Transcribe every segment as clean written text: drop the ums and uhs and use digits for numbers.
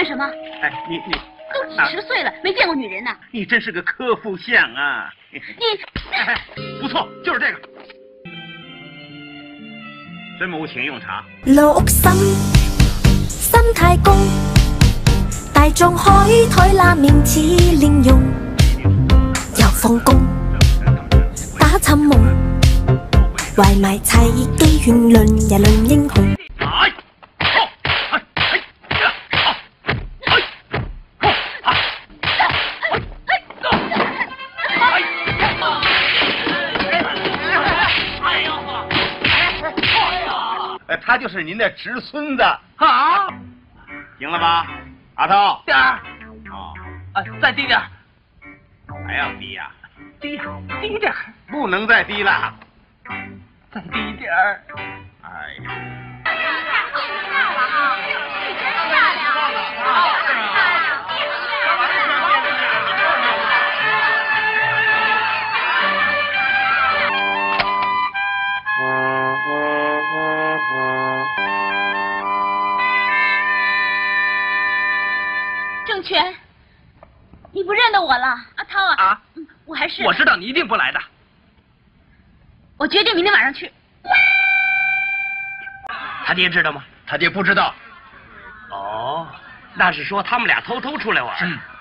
干什么？ 哎，你都几十岁了，没见过女人呢。 你真是个科夫相啊！不错，就是这个。孙母请用茶。 老屋心太公，大眾開台立面似蓮蓉，又放工打尋夢，懷埋齊機勸論日論英雄。 他就是您的侄孙子。好，行了吧，阿涛？ 点儿。 哦， 再低点儿。 还要低呀？ 低呀，低点儿。 不能再低了。 再低点儿。 哎呀！ 太好看了啊！你真漂亮。郑权，你不认得我了，阿涛啊！ 啊， 我还是我知道你一定不来的。 我决定明天晚上去。 他爹知道吗？ 他爹不知道。 哦，那是说他们俩偷偷出来玩。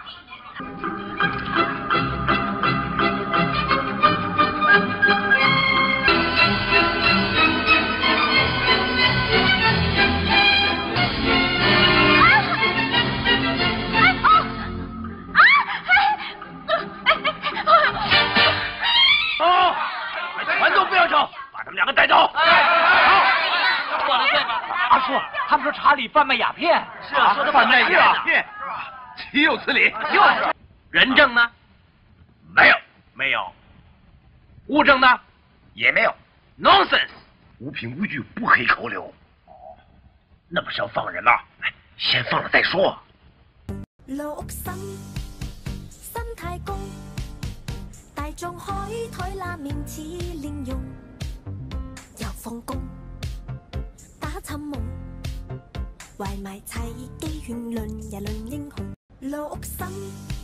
全都不要走，把他们两个带走。好，过了罪吧。阿叔，他们说查理贩卖鸦片。是啊，说他贩卖鸦片， 岂有此理！ 就是人证呢？ 没有。 物证呢？ 也没有。 Nonsense！ 无凭无据，不可以扣留。那不是要放人吗？先放了再说。 老屋心太公，大眾開台立面似蓮蓉，又放工打尋夢，懷埋齊機勸論日論英雄。老屋心